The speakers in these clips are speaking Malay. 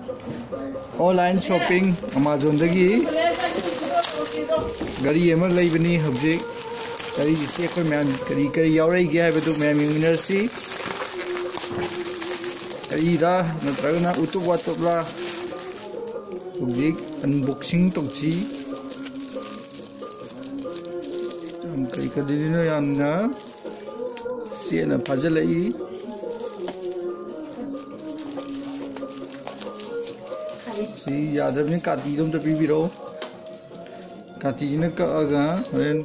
online shopping Amazon dagi gari emak lagi bini objek gari isi aku main kari yaurai gaya betul main minersi gari dah natragna utup watop lah objek unboxing tokci kari kari ni yang na siapa puzzle lagi si yaadab ni kati dom tapi biro kati ni ka aga men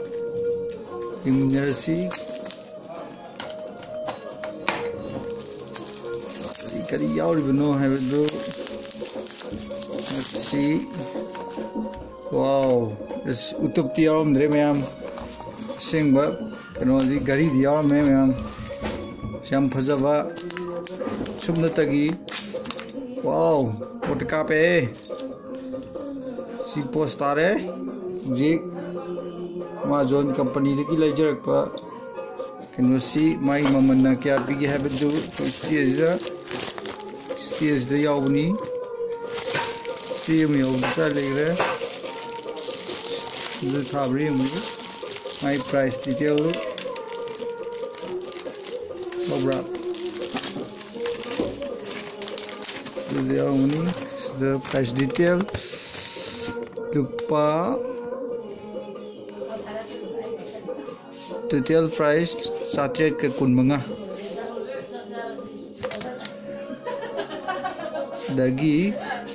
minersi kari yauri beno hai bedo si wow is utup tiarom dre mayam singba kano di gari diarom mayam siam phajaba chumna tagi wow fotka pe si postare ji Amazon company ki lajer pa kano si mai mamanna kya bigi habit do to CS da yawni si mi obta legre the thabri mu my price detail obra the price detail lupa detail price satret ke kun manga dagi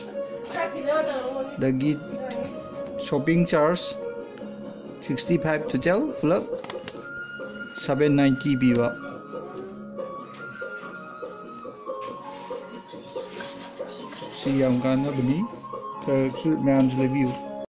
shopping charge 65 total plus 790 biwa si yang kana beli ke main review